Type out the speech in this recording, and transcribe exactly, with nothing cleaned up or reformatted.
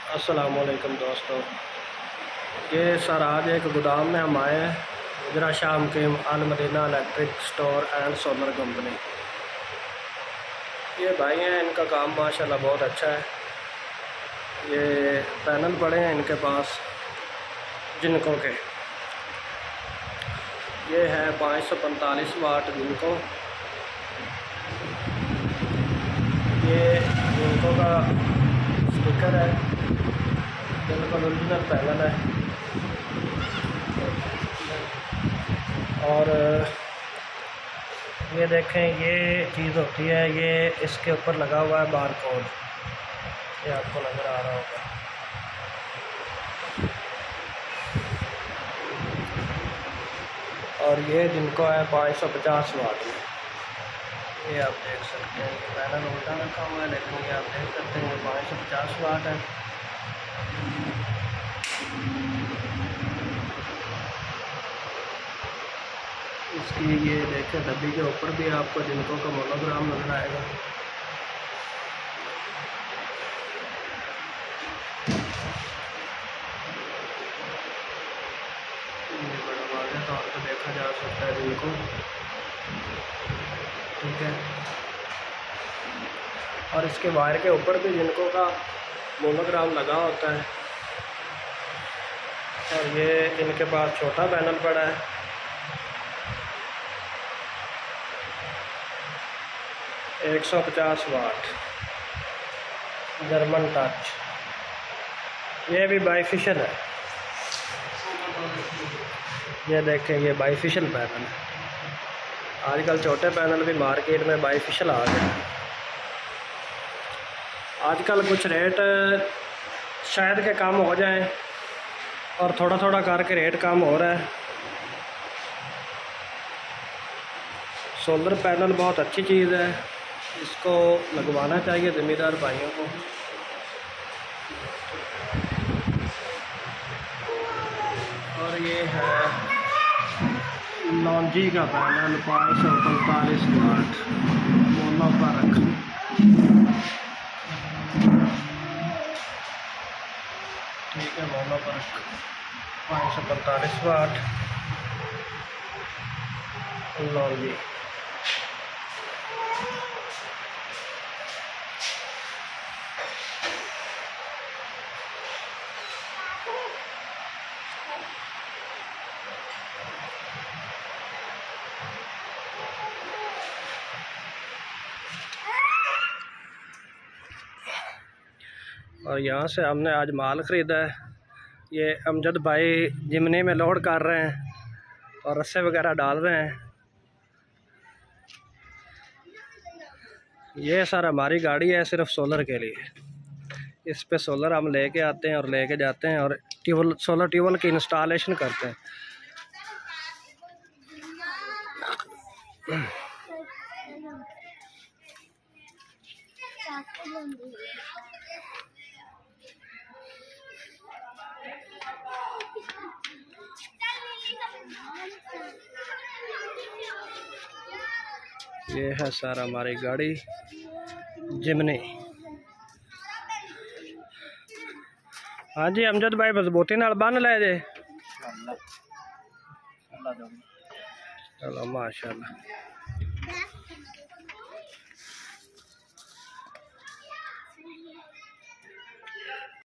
अस्सलामुअलैकुम दोस्तों, ये सर आज एक गोदाम में हम आए हैं। गुजरा शाम के Al Madina electric store and solar company. ये भाई हैं, इनका काम माशाल्लाह बहुत अच्छा है। ये पैनल पड़े हैं इनके पास जिनको के ये है पाँच सौ पैंतालीस वाट जिनको। ये जिनको का स्टिकर है, बिल्कुल ओरिजिनल पैनल है। और ये देखें, ये चीज़ होती है, ये इसके ऊपर लगा हुआ है बार कोड, ये आपको नज़र आ रहा होगा। और ये जिनको है पाँच सौ पचास वाट में, ये आप देख सकते हैं। ये पैनल उल्टा रखा हुआ है, लेकिन ये आप देख सकते हैं पाँच सौ पचास वाट है। इसकी ये देखें, डब्बी के ऊपर भी आपको जिनको का मोनोग्राम नजर आएगा। ये बड़ा वाज़ेह तौर पर देखा जा सकता है जिनको, ठीक है। और इसके वायर के ऊपर भी जिनको का मोनोग्राम लगा होता है। और ये इनके पास छोटा पैनल पड़ा है, एक सौ पचास वाट जर्मन टच। ये भी बाईफिशियल है, ये देखें, ये बाईफिशियल पैनल है। आजकल छोटे पैनल भी मार्केट में बाईफिशियल आ गए हैं। आजकल कुछ रेट शायद के कम हो जाएं, और थोड़ा थोड़ा करके रेट कम हो रहा है। सोलर पैनल बहुत अच्छी चीज़ है, इसको लगवाना चाहिए ज़मींदार भाइयों को। और ये है लॉन्जी का पैनल, पाँच सौ पैंतालीस वाट मोनो परख। ठीक है, मोनो परख पाँच सौ पैंतालीस वाट लॉन्जी। और यहाँ से हमने आज माल ख़रीदा है। ये अमजद भाई जिमनी में लोड कर रहे हैं और रस्से वगैरह डाल रहे हैं। ये सर हमारी गाड़ी है सिर्फ सोलर के लिए। इस पे सोलर हम लेके आते हैं और लेके जाते हैं और ट्यूबल सोलर ट्यूबल की इंस्टॉलेशन करते हैं। ये है सर हमारी गाड़ी जिमनी। हाँ जी अमजद भाई, मजबूती नाल बन ले जे। चलो माशाल्लाह।